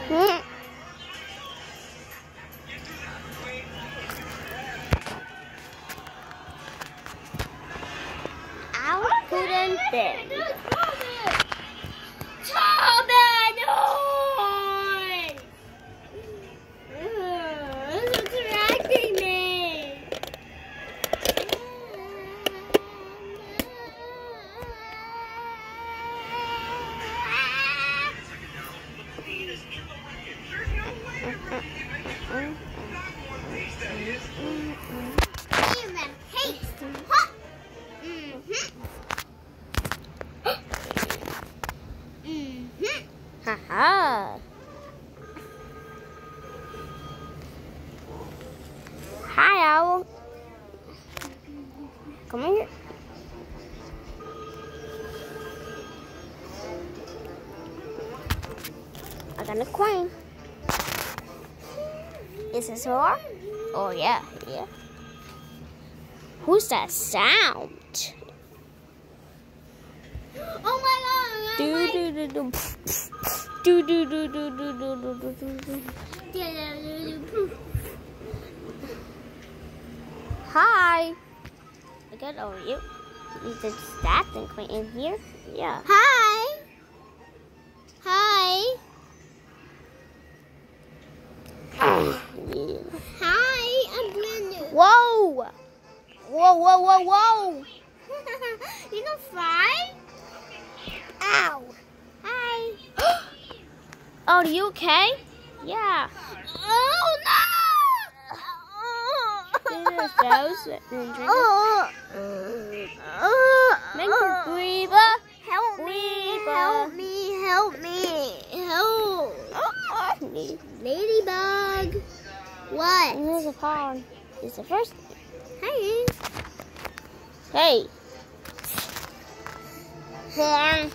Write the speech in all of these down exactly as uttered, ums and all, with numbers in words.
Out, Hooting, Ben. Haha. Hi, Owl. Come here. I got a coin. Is this her? Oh yeah, yeah. Who's that sound? Oh my god! Do do do do. Do do do do do do do do do. Hi. I got over you. Is it that thing right in here? Yeah. Hi. Hi. Yeah. Hi, I'm brand new. Whoa! Whoa, whoa, whoa, whoa! You can fly? Ow! Hi. Oh, are you okay? Yeah. Oh no! This is those and drink. Oh. Make her breathe. Help me! Help me! Help me! Help! Ladybug. What? Here's a pond. It's the first. Hey. Hey. Horn.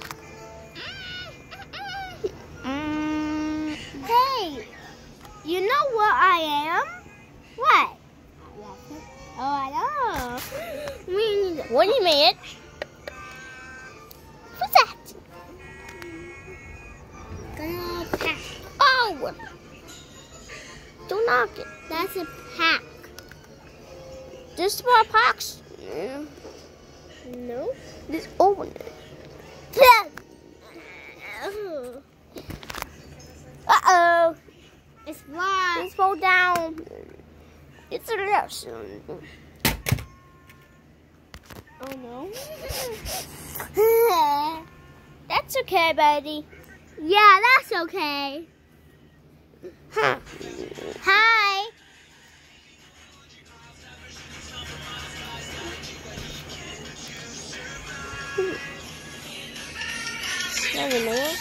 Mm. Hey. You know what I am? What? Oh, I know. We need. What do you mean? What's that? Gonna pack. Oh! Don't knock it. That's a pack. This small box. Yeah. No. Just open it. Uh oh. It's locked. Let's fall down. It's a lesson. Oh no. That's okay, buddy. Yeah, that's okay. Huh. Hi. Wait a minute.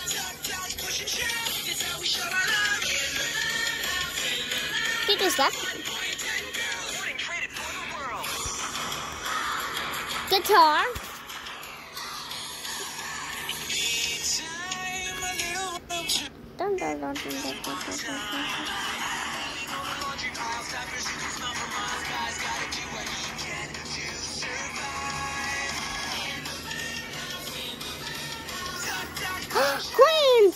What is that? Guitar. Dun, dun, dun, dun, dun, dun, dun, dun, dun. Queens.